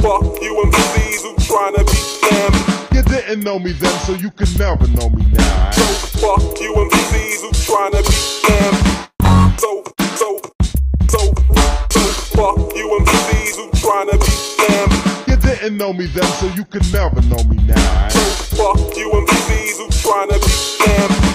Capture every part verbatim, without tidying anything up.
fuck you M Cs who tryna be them. You didn't know me then, so you can never know me now. So fuck you M Cs who tryna be them. So, so, so, so fuck you M Cs who tryna be them. You didn't know me then, so you can never know me now. So fuck you M Cs who tryna be them.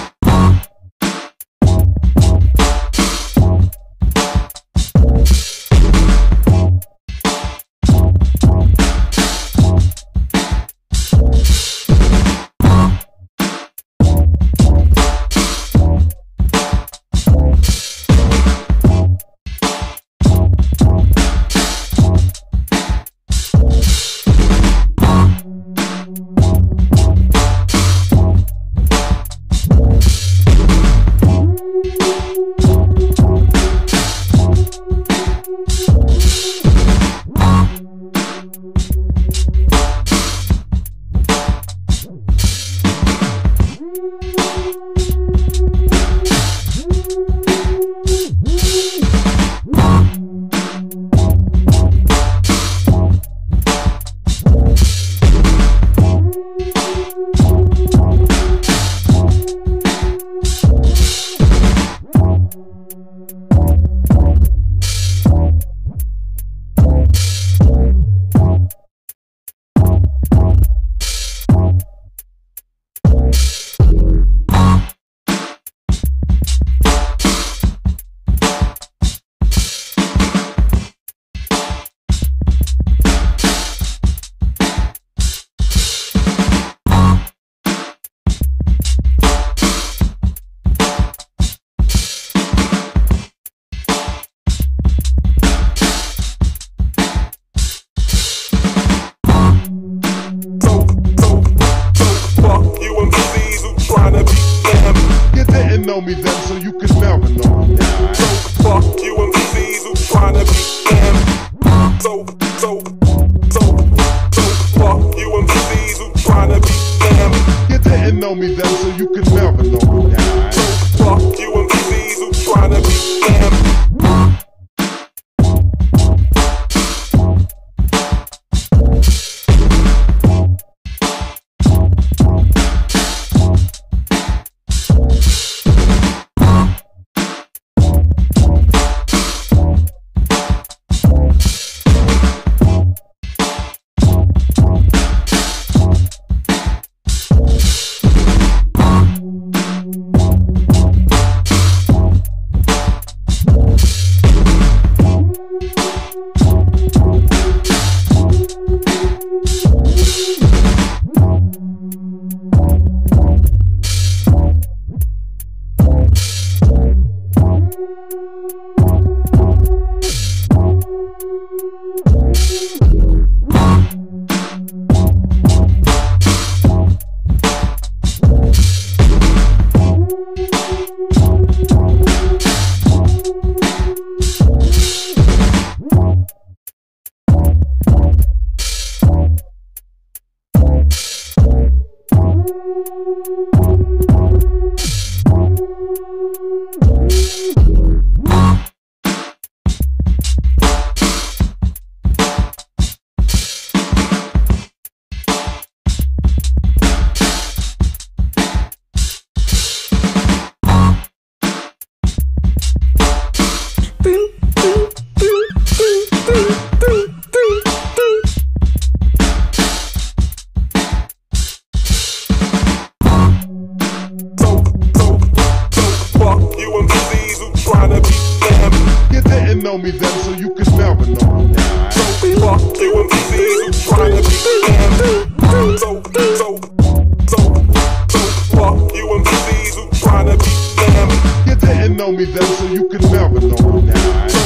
Know me then, so you can never know me now. So fuck you M Cs who tryna be them. So, so, so, so fuck you M Cs who tryna be them. You didn't know me then, so you can never know me now. So fuck you M Cs who tryna be them. Know me then, so you can never know me now. So fuck you M Cs who tryna be them. So, so, so, so fuck you M Cs who tryna be them. You didn't know me then, so you can never know me now.